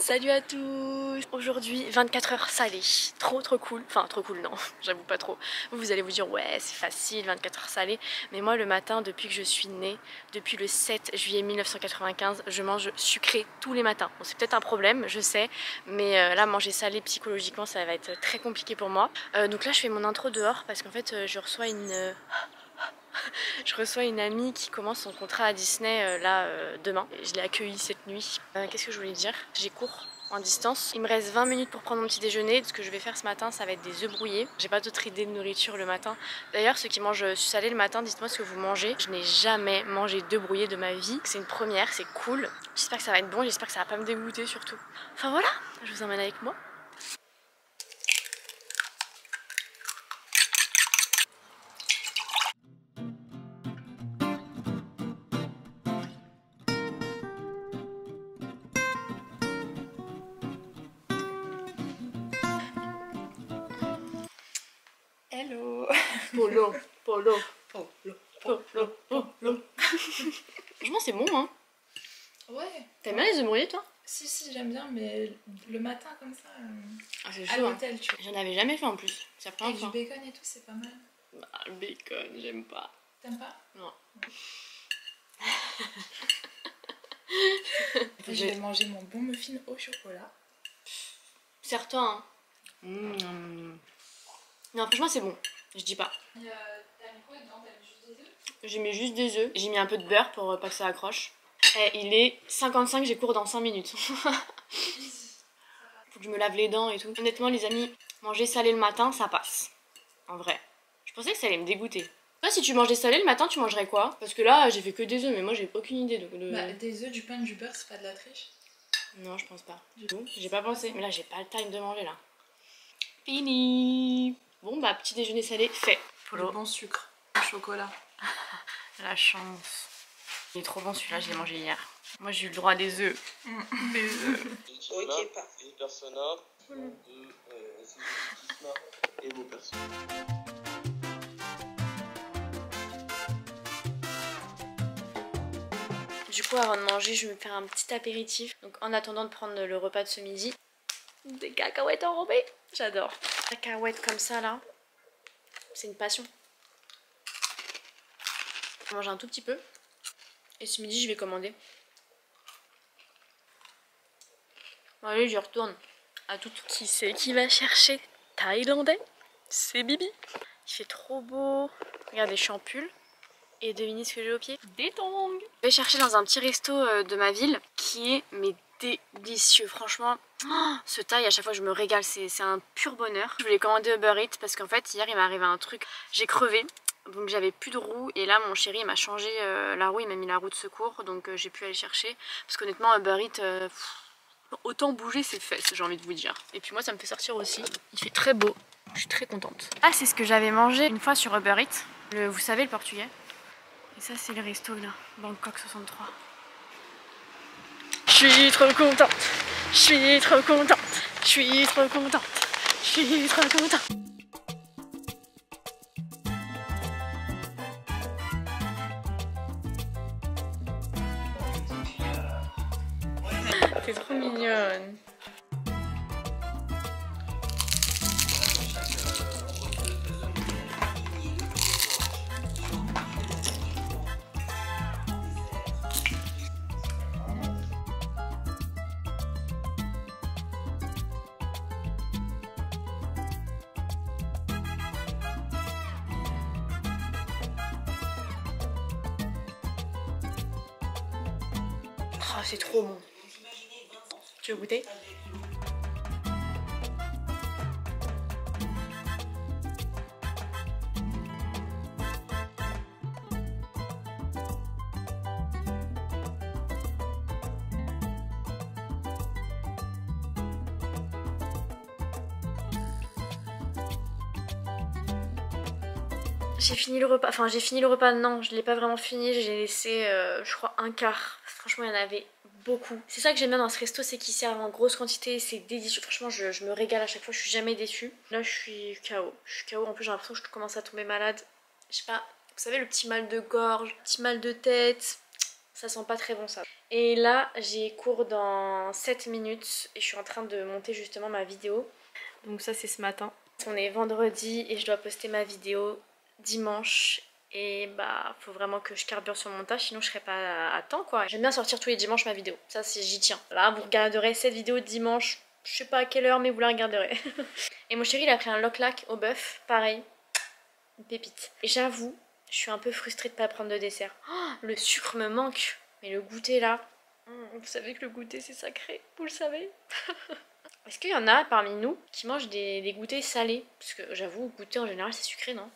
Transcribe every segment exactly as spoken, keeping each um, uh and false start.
Salut à tous. Aujourd'hui vingt-quatre heures salées, trop trop cool, enfin trop cool non, j'avoue pas trop. Vous, vous allez vous dire ouais c'est facile vingt-quatre heures salées, mais moi le matin depuis que je suis née, depuis le sept juillet mille neuf cent quatre-vingt-quinze, je mange sucré tous les matins. Bon, c'est peut-être un problème, je sais, mais euh, là manger salé psychologiquement ça va être très compliqué pour moi. Euh, donc là je fais mon intro dehors parce qu'en fait euh, je reçois une... Euh... Je reçois une amie qui commence son contrat à Disney euh, là euh, demain. Je l'ai accueillie cette nuit. Euh, Qu'est-ce que je voulais dire? J'ai cours en distance. Il me reste vingt minutes pour prendre mon petit déjeuner. Ce que je vais faire ce matin, ça va être des œufs brouillés. J'ai pas d'autre idée de nourriture le matin. D'ailleurs, ceux qui mangent salé le matin, dites-moi ce que vous mangez. Je n'ai jamais mangé d'œufs brouillés de ma vie. C'est une première, c'est cool. J'espère que ça va être bon, j'espère que ça va pas me dégoûter surtout. Enfin voilà, je vous emmène avec moi. Hello. Polo, polo, polo, polo, polo. Franchement c'est bon hein. Ouais. T'aimes bien les œufs brouillés toi? Si si j'aime bien, mais le matin comme ça, euh, Ah c'est à chaud hein. l'hôtel tu vois. J'en avais jamais fait en plus. C'est la première Avec du fois. bacon et tout, c'est pas mal. Bah, le bacon, j'aime pas. T'aimes pas? Non. Je vais manger mon bon muffin au chocolat. Serre-toi hein. Mmh. Non franchement c'est bon, je dis pas. T'as mis quoi dedans? T'as mis juste des œufs? J'ai mis juste des œufs. J'ai mis un peu de beurre pour pas que ça accroche. Et il est cinquante-cinq, j'ai cours dans cinq minutes. Faut que je me lave les dents et tout. Honnêtement les amis, manger salé le matin ça passe. En vrai. Je pensais que ça allait me dégoûter. Toi si tu mangeais salé le matin tu mangerais quoi? Parce que là j'ai fait que des œufs mais moi j'ai aucune idée de... de... Bah des œufs, du pain, du beurre, c'est pas de la triche? Non je pense pas. Du tout. J'ai pas pensé. Mais là j'ai pas le time de manger là. Fini. Bon bah petit déjeuner salé fait. Le bon sucre, le chocolat. La chance. Il est trop bon celui-là, je l'ai mangé hier. Moi j'ai eu le droit à des œufs. Mm. Des œufs. Ok, pas. Et persona, de euh, et vos personnes. Du coup avant de manger je vais me faire un petit apéritif. Donc en attendant de prendre le repas de ce midi, des cacahuètes enrobées. J'adore. Cacahuètes comme ça là, c'est une passion. Je vais manger un tout petit peu. Et ce midi je vais commander. Bon, allez je retourne. À tout. Qui c'est qui va chercher thaïlandais? C'est Bibi. Il fait trop beau. Regardez, je suis en pull. Et devinez ce que j'ai au pied? Des tongs. Je vais chercher dans un petit resto de ma ville qui est mais délicieux. Franchement, oh, ce thaï à chaque fois je me régale. C'est un pur bonheur. Je voulais commander Uber Eats parce qu'en fait hier il m'est arrivé un truc. J'ai crevé. Donc j'avais plus de roue et là mon chéri m'a changé euh, la roue, il m'a mis la roue de secours. Donc euh, j'ai pu aller chercher. Parce qu'honnêtement Uber Eats... Euh, autant bouger ses fesses, j'ai envie de vous dire. Et puis moi ça me fait sortir aussi. Il fait très beau, je suis très contente. Ah c'est ce que j'avais mangé une fois sur Uber Eats. Le, vous savez le portugais. Et ça c'est le resto là, Bangkok soixante-trois. Je suis trop contente. Je suis trop contente. Je suis trop contente. Je suis trop contente. T'es trop mignonne. Oh, c'est trop bon. Tu veux goûter? J'ai fini le repas, enfin j'ai fini le repas, non je l'ai pas vraiment fini, j'ai laissé euh, je crois un quart. Franchement il y en avait beaucoup. C'est ça que j'aime bien dans ce resto, c'est qu'il sert en grosse quantité, c'est délicieux. Franchement je, je me régale à chaque fois, je suis jamais déçue. Là je suis K O, je suis K O, en plus j'ai l'impression que je commence à tomber malade. Je sais pas, vous savez le petit mal de gorge, le petit mal de tête, ça sent pas très bon ça. Et là j'ai cours dans sept minutes et je suis en train de monter justement ma vidéo. Donc ça c'est ce matin. On est vendredi et je dois poster ma vidéo dimanche. Et bah faut vraiment que je carbure sur mon montage, sinon je serai pas à temps quoi. J'aime bien sortir tous les dimanches ma vidéo, ça j'y tiens. Là vous regarderez cette vidéo dimanche, je sais pas à quelle heure mais vous la regarderez. Et mon chéri il a pris un lock-lack au bœuf, pareil, une pépite. Et j'avoue, je suis un peu frustrée de pas prendre de dessert. Oh, le sucre me manque, mais le goûter là, vous savez que le goûter c'est sacré, vous le savez. Est-ce qu'il y en a parmi nous qui mangent des, des goûters salés? Parce que j'avoue, goûter en général c'est sucré, non?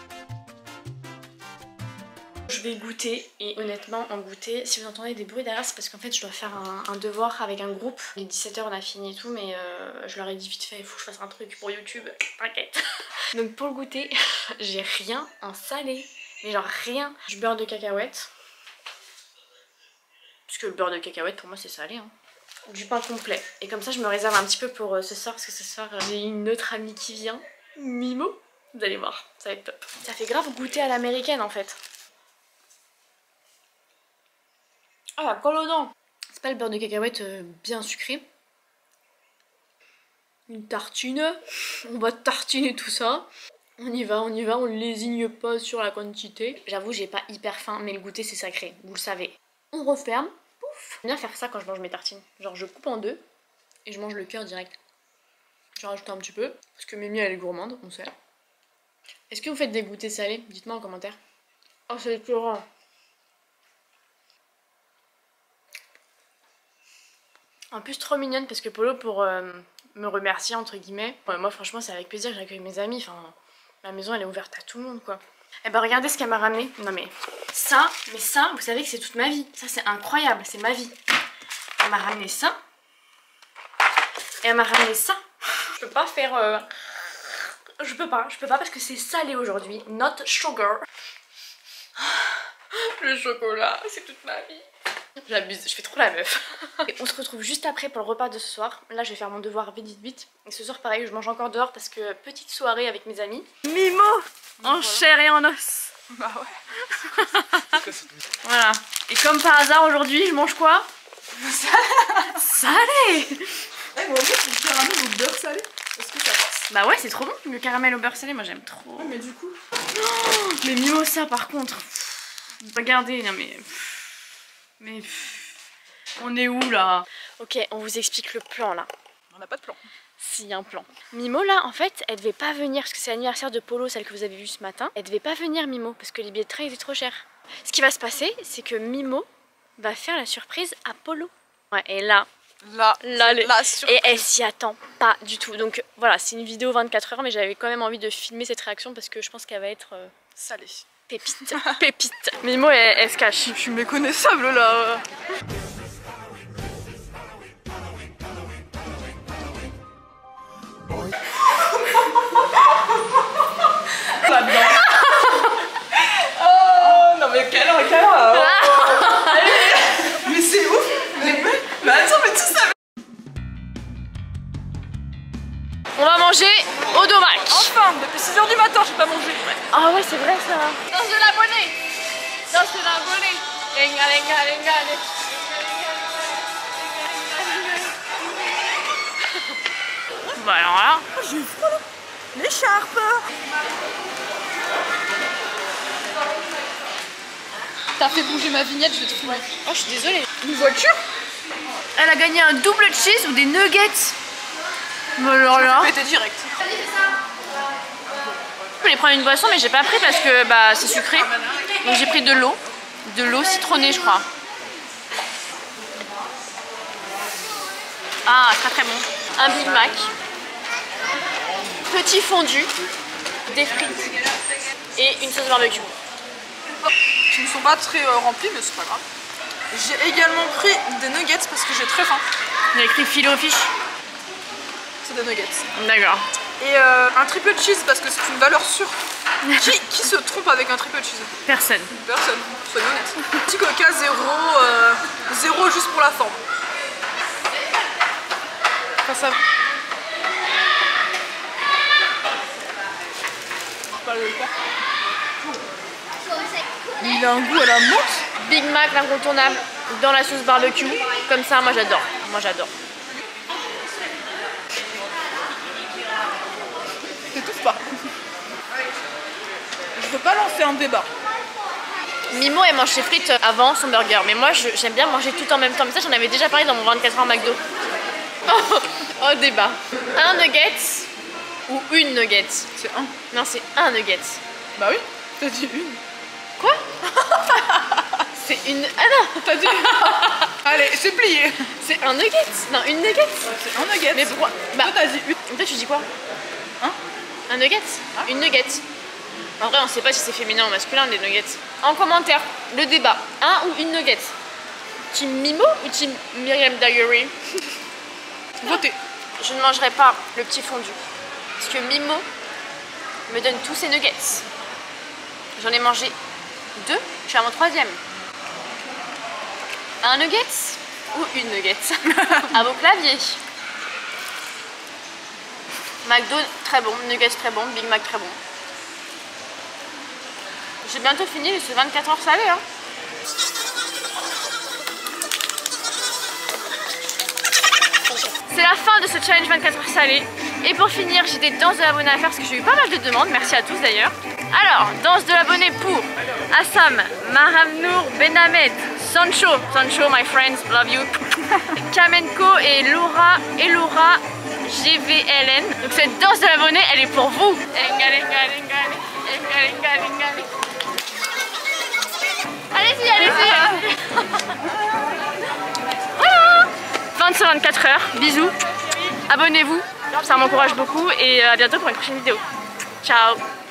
Je vais goûter et honnêtement en goûter, si vous entendez des bruits derrière c'est parce qu'en fait je dois faire un, un devoir avec un groupe. Il est dix-sept heures on a fini et tout mais euh, je leur ai dit vite fait il faut que je fasse un truc pour YouTube, t'inquiète. Donc pour le goûter j'ai rien en salé, mais genre rien. Du beurre de cacahuète, parce que le beurre de cacahuète pour moi c'est salé hein. Du pain complet et comme ça je me réserve un petit peu pour euh, ce soir parce que ce soir euh, j'ai une autre amie qui vient, Mimo, vous allez voir, ça va être top. Ça fait grave goûter à l'américaine en fait. Ah la colle aux dents. C'est pas le beurre de cacahuète euh, bien sucré. Une tartine. On va tartiner tout ça. On y va, on y va, on lésigne pas sur la quantité. J'avoue j'ai pas hyper faim mais le goûter c'est sacré, vous le savez. On referme. Pouf. J'aime bien faire ça quand je mange mes tartines. Genre je coupe en deux et je mange le cœur direct. Je rajoute un petit peu parce que Mimi elle est gourmande, on sait. Est-ce que vous faites des goûters salés? Dites-moi en commentaire. Oh c'est écœurant. En plus trop mignonne parce que Polo pour euh, me remercier entre guillemets. Ouais, moi franchement c'est avec plaisir que j'accueille mes amis, enfin la maison elle est ouverte à tout le monde quoi. Et bah regardez ce qu'elle m'a ramené. Non mais ça, mais ça vous savez que c'est toute ma vie. Ça c'est incroyable, c'est ma vie. Elle m'a ramené ça. Et elle m'a ramené ça. Je peux pas faire... Euh... Je peux pas, je peux pas parce que c'est salé aujourd'hui. Not sugar. Le chocolat, c'est toute ma vie. J'abuse, je fais trop la meuf. Et on se retrouve juste après pour le repas de ce soir. Là je vais faire mon devoir vite vite vite. Et ce soir pareil je mange encore dehors parce que petite soirée avec mes amis. Mimo en voilà. Chair et en os. Bah ouais. Voilà. Et comme par hasard aujourd'hui je mange quoi? Salé. Eh moi aussi du caramel au beurre salé. Est-ce que ça passe? Bah ouais c'est trop bon le caramel au beurre salé, moi j'aime trop. Ouais mais du coup... Oh, mais Mimo ça par contre. Regardez, non mais... Mais on est où là? Ok, on vous explique le plan là. On n'a pas de plan. Si, un plan. Mimo là, en fait, elle devait pas venir parce que c'est l'anniversaire de Polo, celle que vous avez vue ce matin. Elle devait pas venir Mimo parce que les billets de train étaient trop chers. Ce qui va se passer, c'est que Mimo va faire la surprise à Polo. Ouais, et là, là, là les... la surprise. Et elle s'y attend pas du tout. Donc voilà, c'est une vidéo vingt-quatre heures, mais j'avais quand même envie de filmer cette réaction parce que je pense qu'elle va être euh... salée. Pépite, pépite. Mimo elle, elle se cache. Je suis méconnaissable là. Là-dedans. Oh non mais quelle heure, quelle heure. Mais c'est ouf. Mais, mais attends mais tout ça. On va manger au domac. Enfin, depuis six heures du matin, j'ai pas mangé. Ah ouais, c'est vrai ça. Danse de la monnaie. Danse de la monnaie. Lenga, lenga, lenga, lenga. Bah alors là. Oh, j'ai froid là. L'écharpe. T'as fait bouger ma vignette, je vais te filmer. Oh, je suis désolée. Une voiture. Elle a gagné un double cheese ou des nuggets. Bah alors là. Pété direct. Je voulais prendre une boisson mais j'ai pas pris parce que bah c'est sucré. Donc j'ai pris de l'eau. De l'eau citronnée je crois. Ah très très bon. Un Big Mac. Petit fondu. Des frites. Et une sauce barbecue. Qui ne sont pas très euh, remplis mais c'est pas grave. J'ai également pris des nuggets parce que j'ai très faim. Il y a écrit filet aux fiches. C'est des nuggets. D'accord. Et euh, un triple cheese parce que c'est une valeur sûre. Qui, qui se trompe avec un triple cheese? Personne. Personne, soyons honnêtes. Petit coca zéro, euh, zéro juste pour la forme. Enfin, ça... Pas le faire. Il a un goût à la menthe. Big Mac, l'incontournable. dans la sauce barbecue. Comme ça, moi j'adore. Moi j'adore. T'étouffes pas. Je veux pas lancer un débat. Mimo elle mange ses frites avant son burger, mais moi j'aime bien manger tout en même temps. Mais ça j'en avais déjà parlé dans mon vingt-quatre heures McDo. Oh, oh débat. Un nugget ou une nugget? C'est un. Non c'est un nugget. Bah oui, t'as dit une. Quoi? C'est une... Ah non. T'as dit allez, c'est plié. C'est un nugget. Non une nugget. C'est un nugget. Mais pourquoi? Bah, toi t'as dit une. toi tu dis quoi? Hein? Un nugget? Ah. Une nugget. En vrai on sait pas si c'est féminin ou masculin des nuggets. En commentaire, le débat. Un ou une nugget? Team Mimo ou team Myriam Diary? Votez. Je ne mangerai pas le petit fondu. Parce que Mimo me donne tous ses nuggets. J'en ai mangé deux, je suis à mon troisième. Un nugget ou une nugget? À vos claviers. McDo très bon, nuggets très bon, Big Mac très bon. J'ai bientôt fini ce vingt-quatre heures salé. Hein. C'est la fin de ce challenge vingt-quatre heures salé. Et pour finir, j'ai des danses de l'abonné à faire parce que j'ai eu pas mal de demandes. Merci à tous d'ailleurs. Alors, danse de l'abonné pour Assam, Mahamnour, Benhamed, Sancho, Sancho, my friends, love you, Kamenko et Laura, et Laura, G V L N. Donc cette danse de l'abonné, elle est pour vous. Allez-y, allez-y. Voilà. Fin de ces vingt-quatre heures. Bisous. Abonnez-vous. Ça m'encourage beaucoup et à bientôt pour une prochaine vidéo. Ciao.